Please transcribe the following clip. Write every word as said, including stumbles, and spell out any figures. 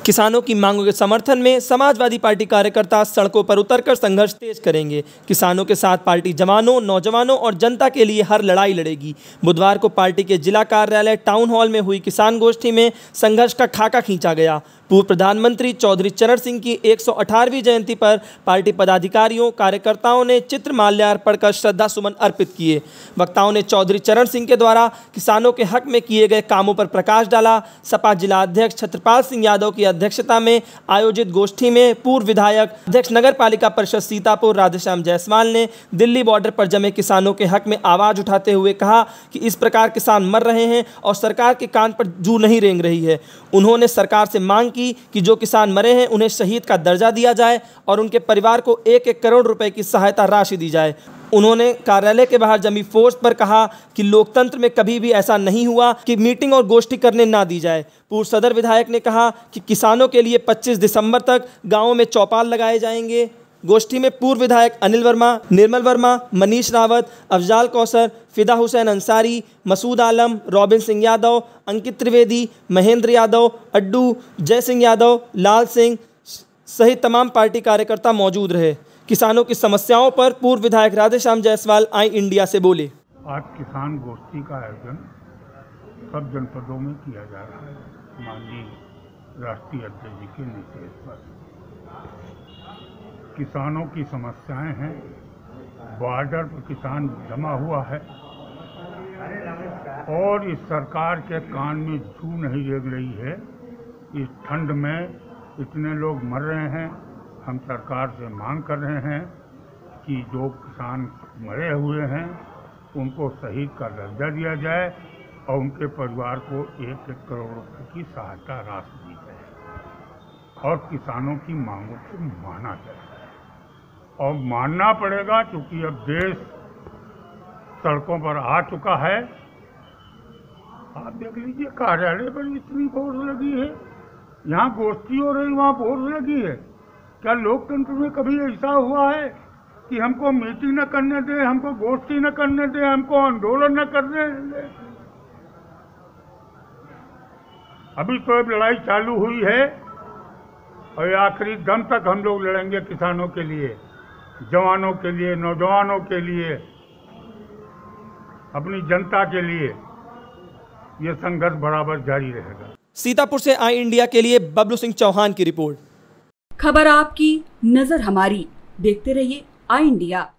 किसानों की मांगों के समर्थन में समाजवादी पार्टी कार्यकर्ता सड़कों पर उतरकर संघर्ष तेज करेंगे। किसानों के साथ पार्टी जवानों, नौजवानों और जनता के लिए हर लड़ाई लड़ेगी। बुधवार को पार्टी के जिला कार्यालय टाउन हॉल में हुई किसान गोष्ठी में संघर्ष का खाका खींचा गया। पूर्व प्रधानमंत्री चौधरी चरण सिंह की एक सौ अठारहवीं जयंती पर पार्टी पदाधिकारियों, कार्यकर्ताओं ने चित्र माल्यार्पण कर श्रद्धा सुमन अर्पित किए। वक्ताओं ने चौधरी चरण सिंह के द्वारा किसानों के हक में किए गए कामों पर प्रकाश डाला। सपा जिला अध्यक्ष छत्रपाल सिंह यादव की अध्यक्षता में आयोजित गोष्ठी में पूर्व विधायक, अध्यक्ष नगर पालिका परिषद सीतापुर राधेश्याम जायसवाल ने दिल्ली बॉर्डर पर जमे किसानों के हक में आवाज उठाते हुए कहा कि इस प्रकार किसान मर रहे हैं और सरकार के कान पर जू नहीं रेंग रही है। उन्होंने सरकार से मांग की कि जो किसान मरे हैं उन्हें शहीद का दर्जा दिया जाए और उनके परिवार को एक एक करोड़ रुपए की सहायता राशि दी जाए। उन्होंने कार्यालय के बाहर जमी फोर्स पर कहा कि लोकतंत्र में कभी भी ऐसा नहीं हुआ कि मीटिंग और गोष्ठी करने ना दी जाए। पूर्व सदर विधायक ने कहा कि किसानों के लिए पच्चीस दिसंबर तक गाँवों में चौपाल लगाए जाएंगे। गोष्ठी में पूर्व विधायक अनिल वर्मा, निर्मल वर्मा, मनीष रावत, अफजाल कौसर, फिदा हुसैन अंसारी, मसूद आलम, रॉबिन सिंह यादव, अंकित त्रिवेदी, महेंद्र यादव, अड्डू, जय सिंह यादव, लाल सिंह सहित तमाम पार्टी कार्यकर्ता मौजूद रहे। किसानों की समस्याओं पर पूर्व विधायक राधेश्याम जायसवाल आई इंडिया से बोले। आज किसान गोष्ठी का आयोजन सब जनपदों में किया जा रहा है। माननीय राष्ट्रीय अध्यक्ष जी के निर्देश पर किसानों की समस्याएं हैं। बॉर्डर पर किसान जमा हुआ है और इस सरकार के कान में जू नहीं रेंग रही है। इस ठंड में इतने लोग मर रहे हैं। हम सरकार से मांग कर रहे हैं कि जो किसान मरे हुए हैं उनको शहीद का दर्जा दिया जाए और उनके परिवार को एक एक करोड़ रुपए की सहायता राशि दी जाए और किसानों की मांगों को माना जाए। और मानना पड़ेगा क्योंकि अब देश सड़कों पर आ चुका है। आप देख लीजिए, कार्यालय पर इतनी फोर्स लगी है, यहाँ गोष्ठी हो रही, वहाँ फोर्स लगी है। क्या लोकतंत्र में कभी ऐसा हुआ है कि हमको मीटिंग न करने दे, हमको गोष्ठी न करने दे, हमको आंदोलन न करने दे? अभी तो अब लड़ाई चालू हुई है और आखिरी दम तक हम लोग लड़ेंगे किसानों के लिए, जवानों के लिए, नौजवानों के लिए, अपनी जनता के लिए। ये संघर्ष बराबर जारी रहेगा। सीतापुर से आई इंडिया के लिए बबलू सिंह चौहान की रिपोर्ट। खबर आपकी, नजर हमारी। देखते रहिए आई इंडिया।